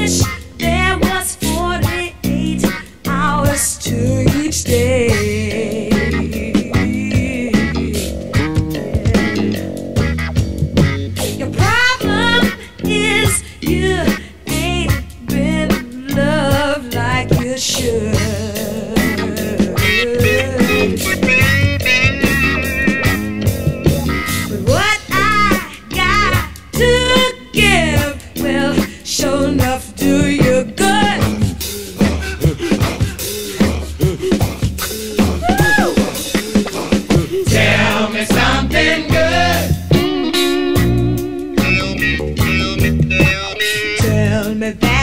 wish there was 48 hours to each day. Your problem is you ain't been loved like you should. But what I got to give will sure enough do you good. Woo! Tell me something good. Tell me that